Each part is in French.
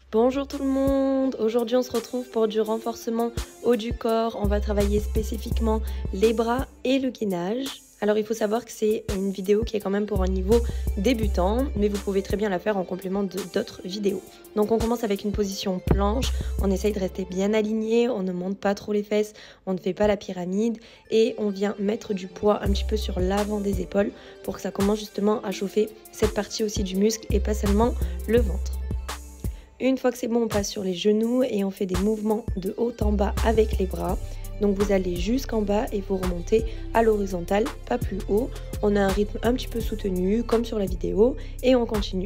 Bonjour tout le monde, aujourd'hui on se retrouve pour du renforcement haut du corps. On va travailler spécifiquement les bras et le gainage. Alors il faut savoir que c'est une vidéo qui est quand même pour un niveau débutant, mais vous pouvez très bien la faire en complément d'autres vidéos. Donc on commence avec une position planche, on essaye de rester bien aligné, on ne monte pas trop les fesses, on ne fait pas la pyramide et on vient mettre du poids un petit peu sur l'avant des épaules pour que ça commence justement à chauffer cette partie aussi du muscle et pas seulement le ventre. Une fois que c'est bon, on passe sur les genoux et on fait des mouvements de haut en bas avec les bras. Donc vous allez jusqu'en bas et vous remontez à l'horizontale, pas plus haut. On a un rythme un petit peu soutenu comme sur la vidéo et on continue.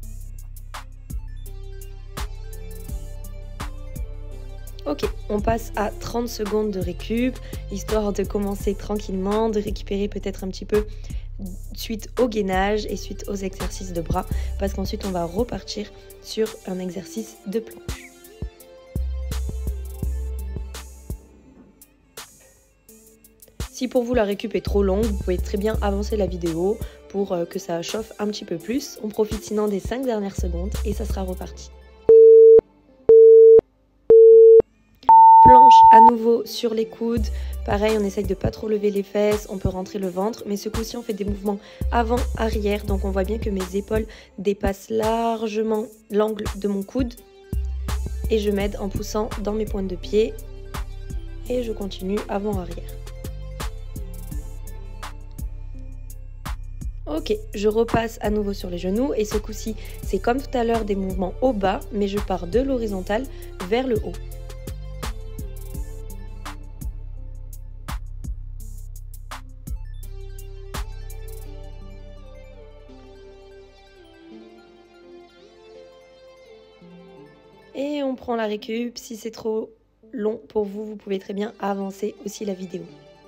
Ok, on passe à 30 secondes de récup, histoire de commencer tranquillement, de récupérer peut-être un petit peu suite au gainage et suite aux exercices de bras, parce qu'ensuite on va repartir sur un exercice de planche. Si pour vous la récup est trop longue, vous pouvez très bien avancer la vidéo pour que ça chauffe un petit peu plus. On profite sinon des 5 dernières secondes et ça sera reparti. Planche à nouveau sur les coudes. Pareil, on essaye de pas trop lever les fesses, on peut rentrer le ventre, mais ce coup-ci on fait des mouvements avant-arrière, donc on voit bien que mes épaules dépassent largement l'angle de mon coude et je m'aide en poussant dans mes pointes de pied et je continue avant-arrière. Ok, je repasse à nouveau sur les genoux et ce coup-ci c'est comme tout à l'heure des mouvements au bas, mais je pars de l'horizontale vers le haut. Et on prend la récup. Si c'est trop long pour vous, vous pouvez très bien avancer aussi la vidéo.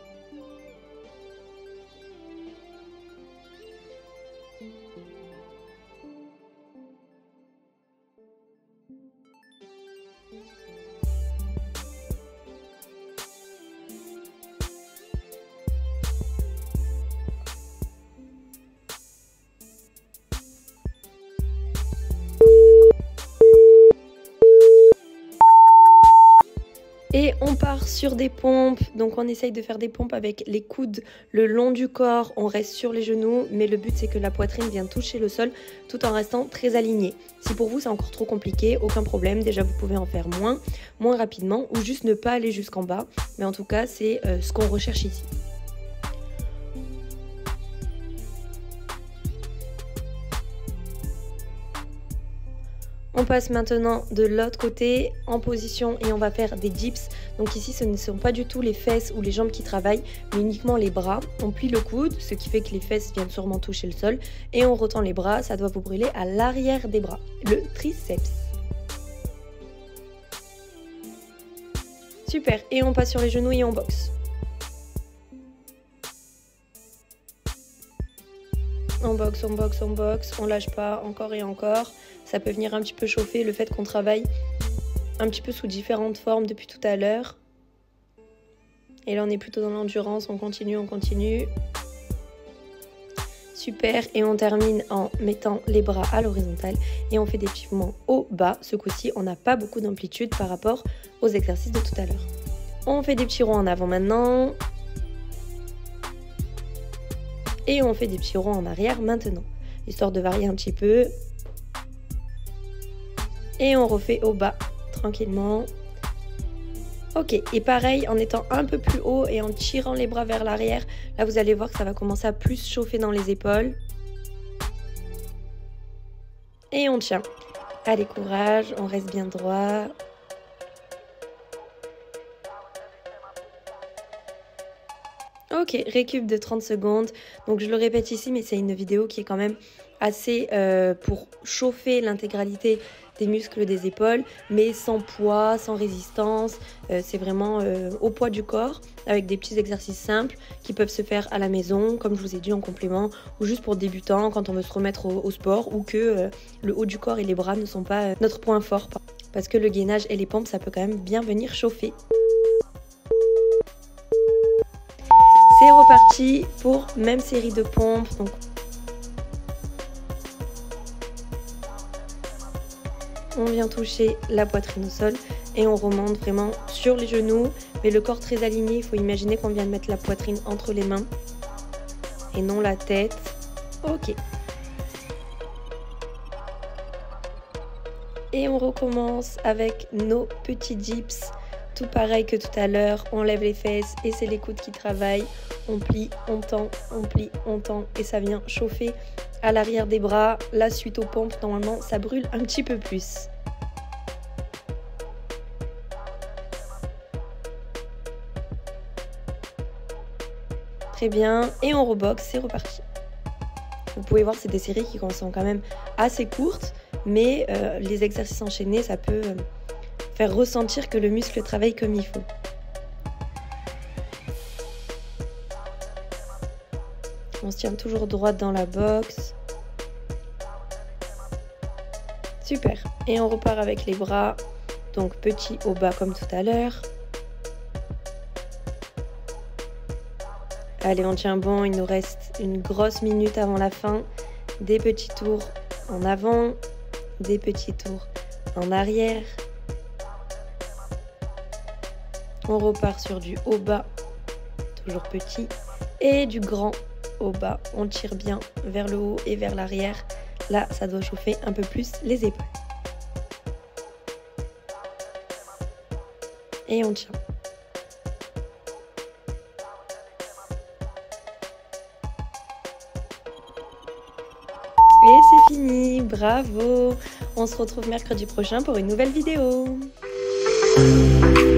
Et on part sur des pompes, donc on essaye de faire des pompes avec les coudes le long du corps, on reste sur les genoux, mais le but c'est que la poitrine vienne toucher le sol tout en restant très alignée. Si pour vous c'est encore trop compliqué, aucun problème, déjà vous pouvez en faire moins rapidement ou juste ne pas aller jusqu'en bas, mais en tout cas c'est ce qu'on recherche ici. On passe maintenant de l'autre côté en position et on va faire des dips. Donc ici ce ne sont pas du tout les fesses ou les jambes qui travaillent, mais uniquement les bras. On plie le coude, ce qui fait que les fesses viennent sûrement toucher le sol. Et on retend les bras, ça doit vous brûler à l'arrière des bras, le triceps. Super, et on passe sur les genoux et on boxe. On boxe, on boxe, on boxe, on lâche pas, encore et encore. Ça peut venir un petit peu chauffer le fait qu'on travaille un petit peu sous différentes formes depuis tout à l'heure. Et là on est plutôt dans l'endurance, on continue, on continue. Super, et on termine en mettant les bras à l'horizontale et on fait des petits mouvements haut-bas. Ce coup-ci, on n'a pas beaucoup d'amplitude par rapport aux exercices de tout à l'heure. On fait des petits ronds en avant maintenant. Et on fait des petits ronds en arrière maintenant, histoire de varier un petit peu. Et on refait au bas, tranquillement. Ok, et pareil, en étant un peu plus haut et en tirant les bras vers l'arrière, là vous allez voir que ça va commencer à plus chauffer dans les épaules. Et on tient. Allez, courage, on reste bien droit. Ok, récup de 30 secondes. Donc je le répète ici, mais c'est une vidéo qui est quand même assez pour chauffer l'intégralité des muscles des épaules, mais sans poids, sans résistance. C'est vraiment au poids du corps, avec des petits exercices simples qui peuvent se faire à la maison, comme je vous ai dit en complément, ou juste pour débutants quand on veut se remettre au sport, ou que le haut du corps et les bras ne sont pas notre point fort. Parce que le gainage et les pompes, ça peut quand même bien venir chauffer. C'est reparti pour même série de pompes. Donc, vient toucher la poitrine au sol et on remonte vraiment sur les genoux, mais le corps très aligné. Il faut imaginer qu'on vient de mettre la poitrine entre les mains et non la tête. Ok. Et on recommence avec nos petits dips. Tout pareil que tout à l'heure, on lève les fesses et c'est les coudes qui travaillent. On plie, on tend, on plie, on tend et ça vient chauffer à l'arrière des bras. La suite aux pompes, normalement, ça brûle un petit peu plus. Très bien, et on reboxe, c'est reparti. Vous pouvez voir, c'est des séries qui sont quand même assez courtes, mais les exercices enchaînés, ça peut faire ressentir que le muscle travaille comme il faut. On se tient toujours droite dans la boxe. Super. Et on repart avec les bras. Donc petit au bas comme tout à l'heure. Allez, on tient bon. Il nous reste une grosse minute avant la fin. Des petits tours en avant. Des petits tours en arrière. On repart sur du haut bas. Toujours petit. Et du grand au bas, on tire bien vers le haut et vers l'arrière. Là, ça doit chauffer un peu plus les épaules. Et on tient. Et c'est fini, bravo! On se retrouve mercredi prochain pour une nouvelle vidéo.